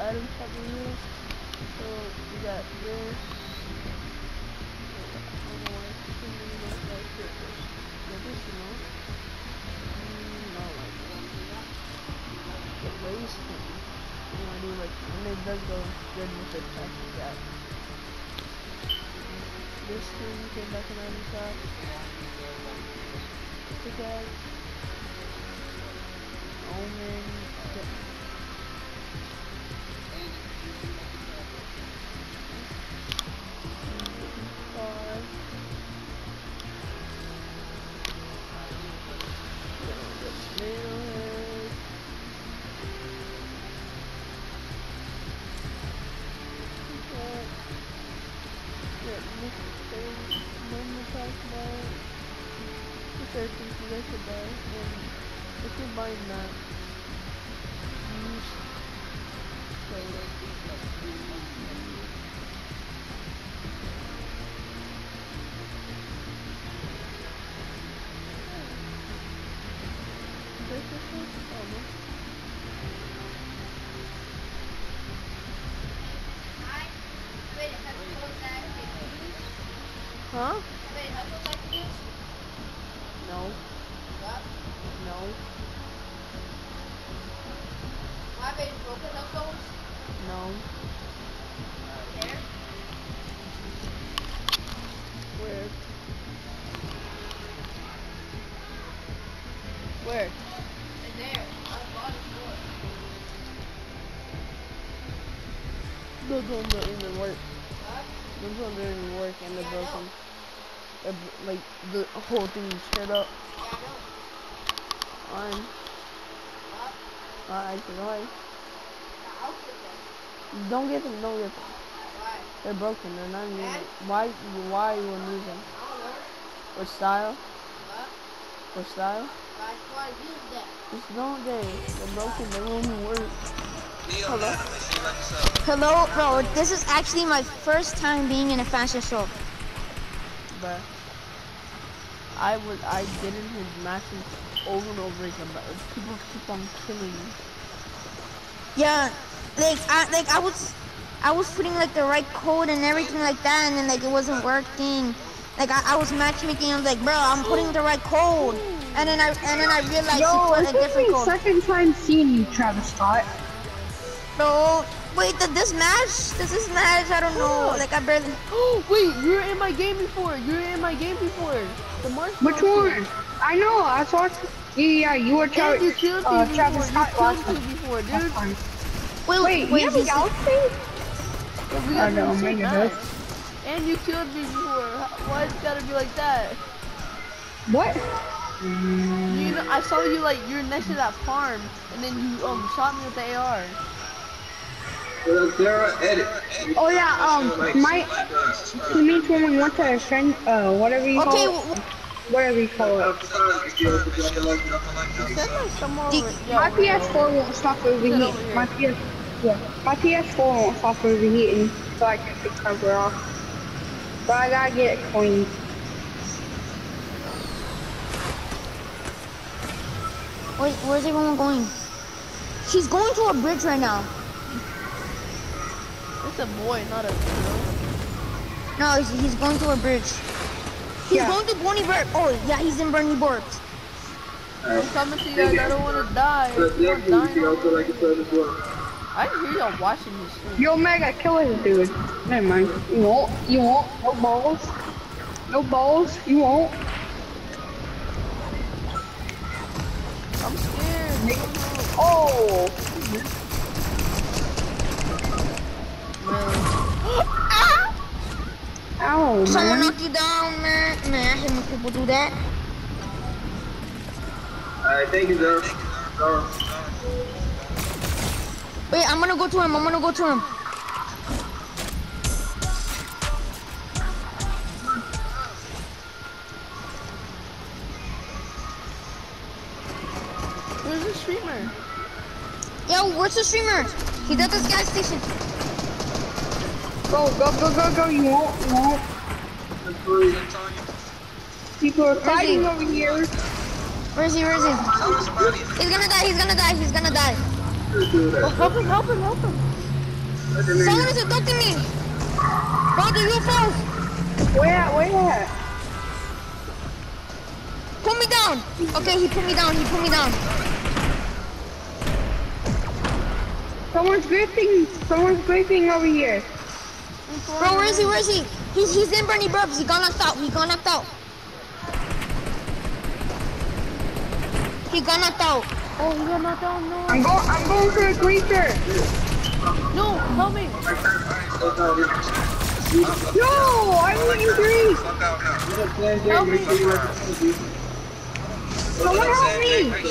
item shop in here. So we got this. I don't know why it's too many of those like this. Yeah, this you know. No, like the race thing. You wanna do like and it does go good with the taxi guy. This thing came back in item shop. Pickaxe. Omen. If you're buying that, use huh? No. No. No. There? Where? Where? There. I bought it Those ones don't even work. Huh? Those ones don't even work and they're broken. Like the whole thing is straight up. Yeah, I know. Fine. Alright, so fine. I'll get them. Don't get them, don't get them. Why? They're broken, they're not even. And? Why you wouldn't use them? I don't know. What style? What? What style? But I just want to use them. Just don't get it. They're broken, they won't even work. Hello? Hello, bro. This is actually my first time being in a fashion show. But I did it in matches over and over again, but people keep on killing me. Yeah, I was putting like the right code and everything like that, and then like it wasn't working. Like I was matchmaking. I was like, bro, I'm putting the right code, and then I realized Yo, he it's put a different my code. second time seeing you, Travis Scott. Bro, wait, this match? Does this match? I don't know. Like I barely. Oh wait, you were in my game before. You were in my game before. The marshmallow. Which one? I know, I saw it. Yeah, you were And you killed me before. Travis Scott You last killed me time. before, That's dude. fine. Wait, You have a he's- galaxy? Yeah, we I got know, the same maybe match. this. And you killed me before. Why it's gotta be like that? What? You know, I saw you like you're next to that farm, and then you shot me with the AR. Edit. Oh yeah, he means when we went to a friend, whatever you call Okay, it. Whatever you call it. Said like somewhere over. My PS4 won't stop overheating. My PS4 won't stop overheating, so I can take the cover off. But I gotta get it cleaned. Wait, where's everyone going? She's going to a bridge right now. It's a boy, not a girl. No, he's going to a bridge. He's going to Bonnie Burke. Oh, yeah, he's in Bernie Burke. I'm coming to you guys. I don't want to die. I'm dying. I hear y'all watching this shit. Yo, Mega, kill this dude. Never mind. You won't. No balls. No balls. You won't. I'm scared. Oh. Ow, Someone man. knocked you down, man. Man, I hate when people do that. Alright, thank you, sir. Wait, I'm gonna go to him. Where's the streamer? Yo, where's the streamer? He's at this gas station. Go. You won't. People are fighting over here. Where is he? He's gonna die. Oh, help him. Someone is abducting me. Bro, the UFO. Where at? Where at? Put me down. Okay, he put me down. He put me down. Someone's gripping. Someone's gripping over here. Bro, where is he? Where is he? He's in Bernie Burbs. He got knocked out. He got knocked out. He got knocked out. Oh, he got knocked down. No. I'm going for a greaser. No, help me. No, I'm in grease. Help me. Someone help me.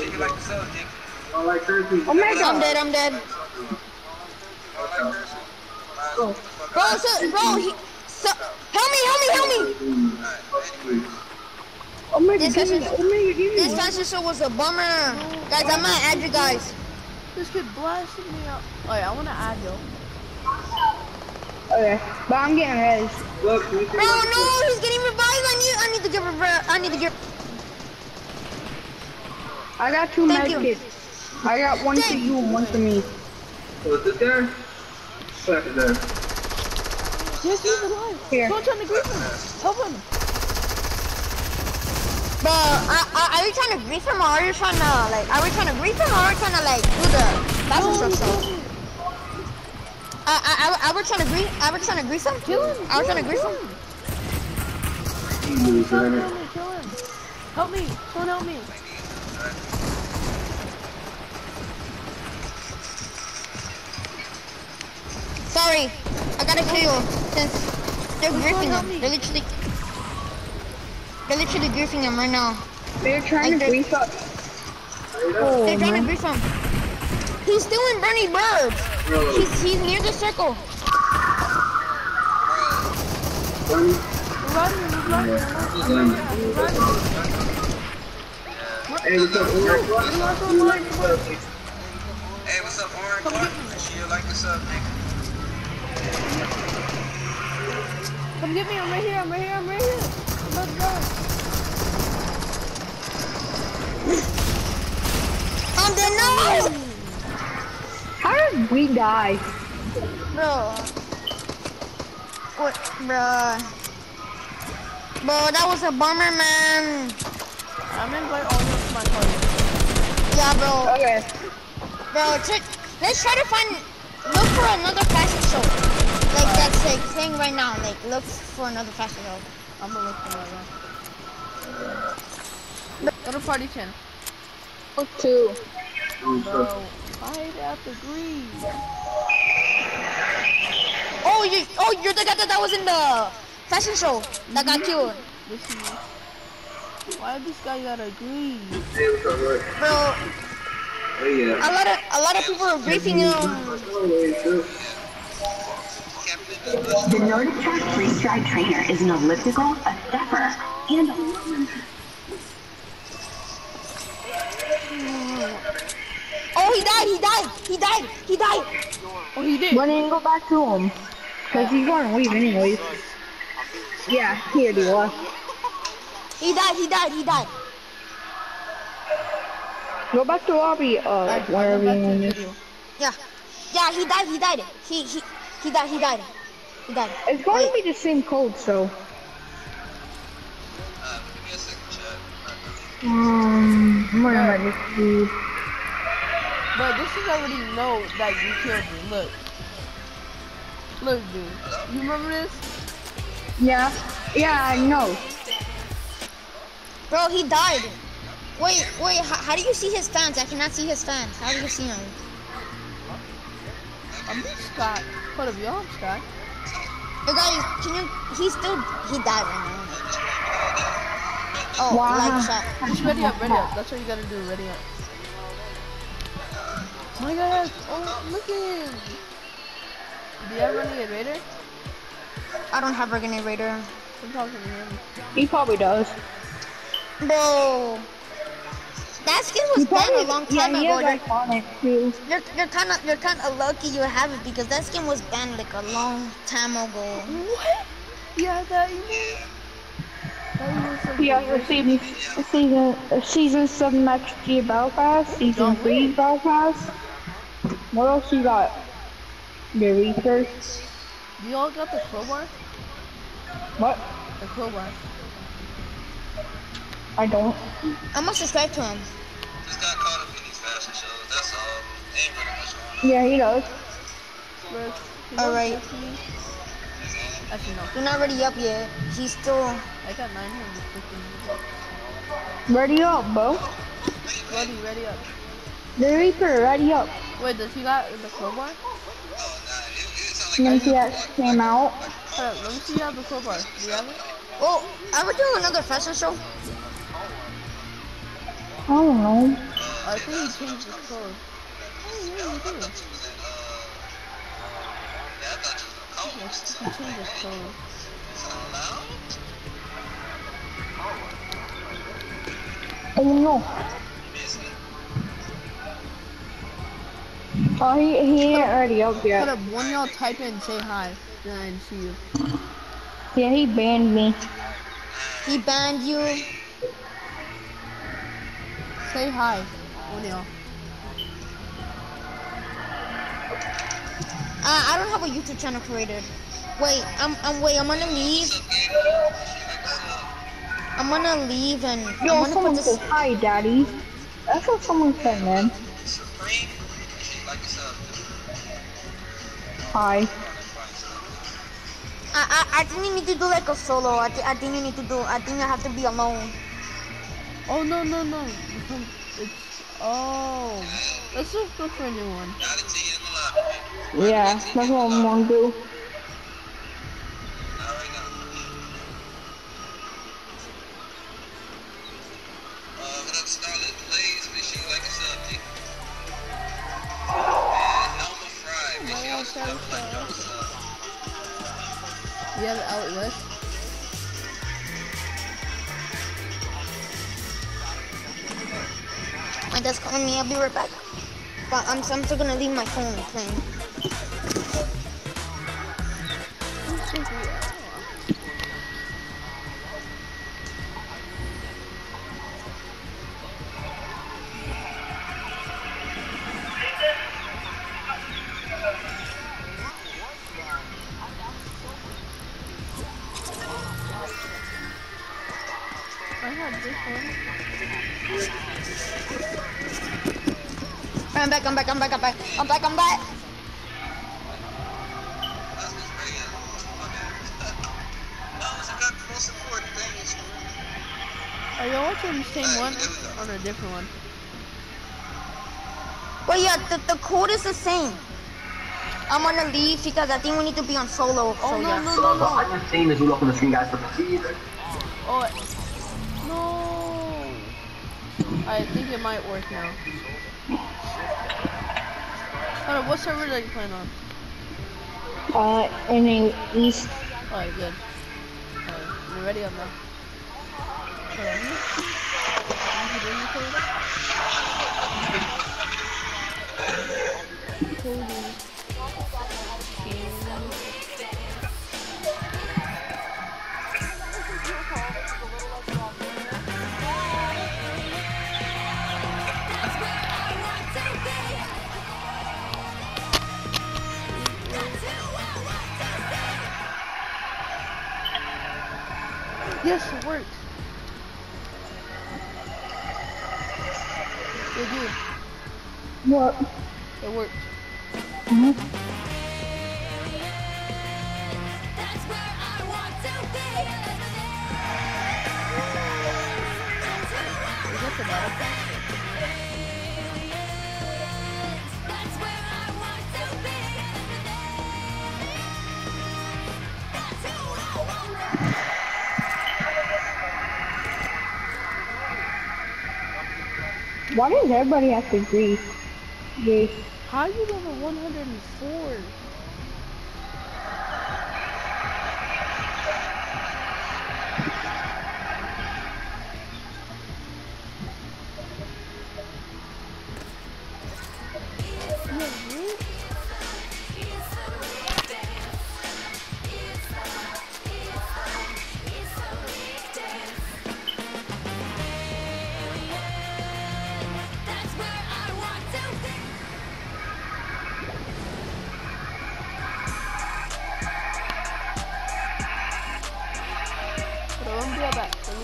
Oh my I'm god. dead. I'm dead. Bro, help me. Oh my This goodness. is- Oh my goodness. This fashion show was a bummer. Guys, I'm gonna add you guys. This kid blasted me out. Oh yeah, I wanna add yo. Okay, but I'm getting res. Bro, no, he's getting revived. I need to get revived. I need to get. I got 2 Thank med you. kits. I got one for Thank- you and one for me. What's this guy? Back there. Yes, he's alive. Here. Don't try to grief him. Help him. Bro, are you trying to grief him or are you trying to like? Are we trying to grief him or are we trying to like do the fashion show stuff? I was trying to grief. I was trying to grief him. Kill him. I was trying to grief him. Kill him. Help me. Someone help me. Sorry, I gotta kill you since they're griefing him. They're literally griefing him right now. They're trying Like to they're- grease up. They're trying to grief him. He's still in Bernie Burbs. He's near the circle. Run. Hey, what's up, Orange? Hey, what's up, Orange? Make sure you like this up, nigga. Come get me. I'm right here. I'm right here. Let's go. I'm dead. No! How did we die? Bro. What, bro? Bro, that was a bummer, man. I'm gonna invite all of my party. Yeah, bro. Okay. Bro, let's try to look for another fashion show. Like that's like thing right now. Like look for another fashion show. I'm gonna look for that. Go to party 10. 2. Bro, hide at the green. Oh, you're the guy that was in the fashion show that got killed. This is. Why this guy got a green? Hey, what's up, Rick? Bro, Oh, yeah. a lot of people are briefing him. The Nordic Track Freeze-Stride Trainer is an elliptical, a stepper, and a Oh, he died. Oh, he did. Why didn't go back to him? Cause he's gonna leave anyways. Yeah, he already left. He died. Go back to lobby, wherever you want to. Yeah, he died. He died. It's going to be the same code, so. Give me a second, chat. I'm gonna let this dude. But this is already know that you killed me. Look, dude. You remember this? Yeah, I know. Bro, he died. Wait, how do you see his fans? I cannot see his fans. How do you see him? I'm Scott. What of y'all, Scott? You guys, he died right now. Oh, Wow. like shot. Just ready up. That's what you gotta do, ready up. Oh my god, oh, look at him. Do you have Renegade Raider? I don't have Renegade Raider. I'm talking to him. He probably does. Bro, that skin was banned a long time he ago. has iconic too. You're kind of lucky you have it because that skin was banned like a long time ago. What? Yeah, that you mean? Yeah, season 7 XG Battle Pass, season 3 Battle Pass. What else you got? The Reaper. You all got the crowbar? What? The crowbar. I don't. I must subscribe to him. Just got caught up in these fashion shows, that's all. Ain't really much going on. Yeah, he does. Alright. Actually, no. You're not ready up yet. He's still. I got 950. Ready up, bro. Ready up. The Reaper, ready up. Wait, does he got the crowbar? NPS came out. Hold up, let me see you have the crowbar. Do you have it? Oh, ever do another fashion show? I don't know. I think he changed his code. Oh, yeah, he did. Yes, he changed his code. Oh no. Oh, he ain't already up Hold yet. up, one of y'all type in say hi, then I see you. Yeah, he banned me. He banned you. Say hi, one of y'all. I don't have a YouTube channel created. Wait, I'm gonna leave. I'm gonna leave and Yo, I'm gonna someone put says this. hi, daddy. That's what someone said, man. Supreme, she like yourself. Hi. I think you need to do like a solo. I think you need to do. I think I have to be alone. Oh, no. It's, oh. Let's just look for a new one. Got it to you in the lobby. Yeah, that's what I'm gonna do. Not right now. What up, Scarlet Blaze? Make sure you like yourself, G. And Norma Fry, make sure y'all stuff like yourself. You have it out west? My dad's calling me. I'll be right back. But I'm still gonna leave my phone playing. I had this one. I'm back. That's just regular. My bad. No, it's got the most important things. Are y'all watching the same Alright, one there we go. or on a different one? But yeah, the code is the same. I'm gonna leave because I think we need to be on solo. Oh, So no, yeah. no. I'm just seeing as you look on the screen, guys, for the season. Oh, no. I think it might work now. Hold on, what server are you playing on? In the east. Alright, good. Alright, you ready up now? Hold on. You doing the code? Coding. Yes, it worked. It did. What? It worked. Is that the battle pass? Why does everybody have to grief? Grief. How you level 104?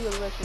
me go to mission.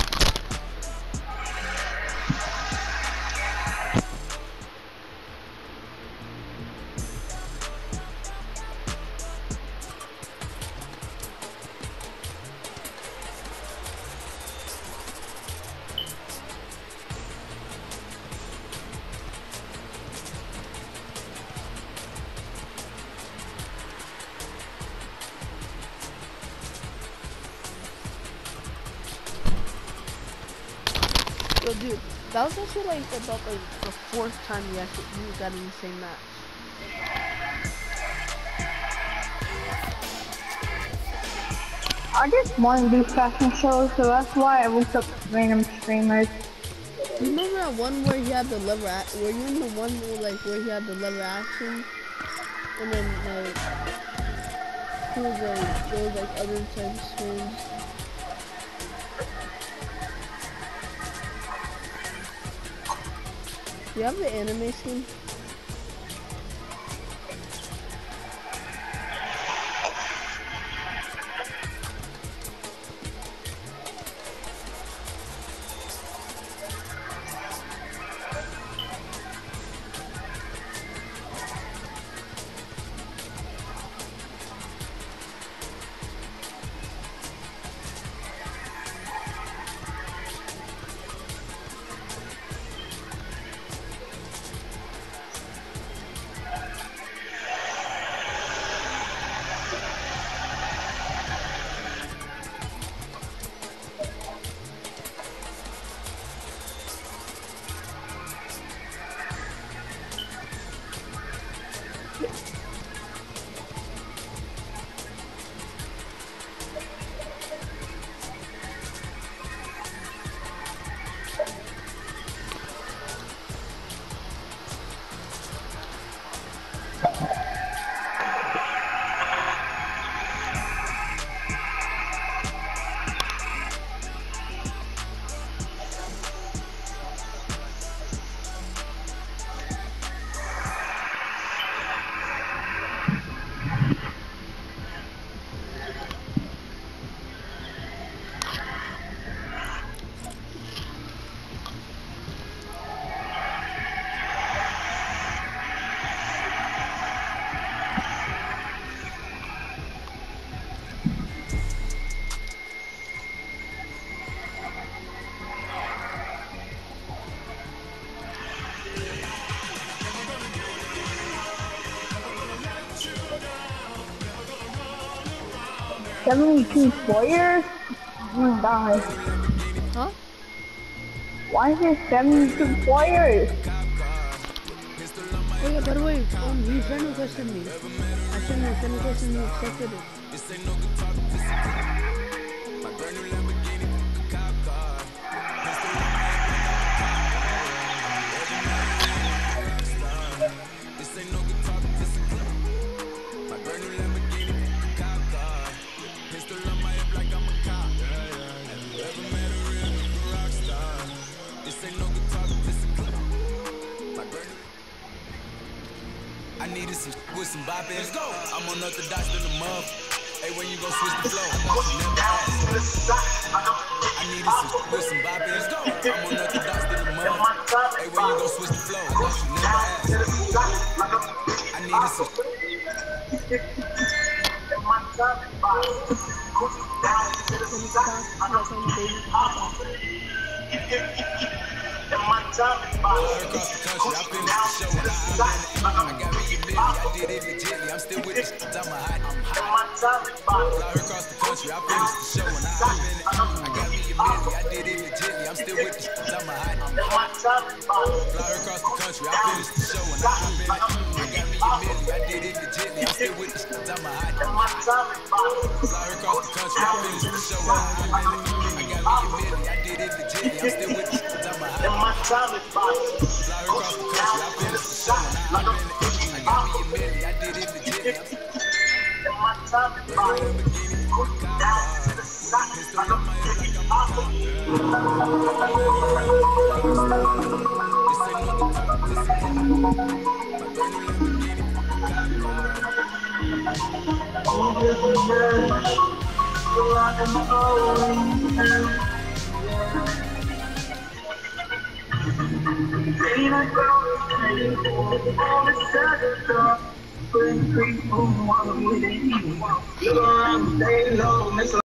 Yo, dude, that was actually like about like the 4th time you got in the same match. I just want to do fashion shows, so that's why I looked up random streamers. You remember that one where he had the lever were you in the one where he had the lever action? And then like there was like other types of streams. Do you have the anime skin? $72 players? I'm gonna die. Huh? Why is there 72 players? Oh yeah, by the way, he friend requested me. I sent him a friend request and he accepted it. I needed some with some bop in. Let's go. I'm unorthodox than the mug. Hey, when you gon' switch the flow? I needed some with some bop in. Let's go. I'm unorthodox than the mug. Hey, when you gon' switch the flow? You never asked. I needed some. Across the country, I finished the show and I got me a million, I did it legitly. I'm still with this shit, I'm hot. Fly across the country, I finished the show and I got me a million, I did it legitly. I'm still with this shit, I'm hot. Fly across the country, I finished the show and I got me a million, I did it legitly. I'm still with this shit, I'm hot. Fly across the country, I finished the show and I got me a million, I did it legitly. I'm still with this shit, I'm hot. Fly across the country, I finished the show and I got me a million, I did it legitly.